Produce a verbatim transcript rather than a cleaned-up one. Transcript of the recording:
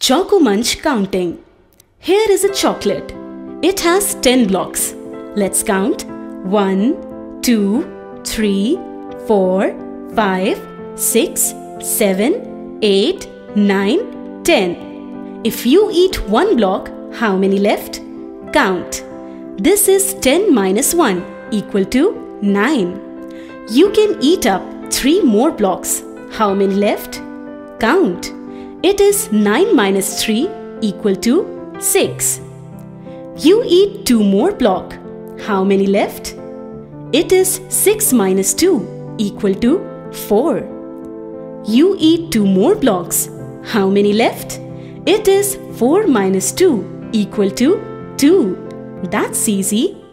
Choco Munch counting. Here is a chocolate. It has ten blocks. Let's count. one, two, three, four, five, six, seven, eight, nine, ten. If you eat one block, how many left? Count. This is ten minus one equal to nine. You can eat up three more blocks. How many left? Count. It is nine minus three equal to six. You eat two more blocks. How many left? It is six minus two equal to four. You eat two more blocks. How many left? It is four minus two equal to two. That's easy.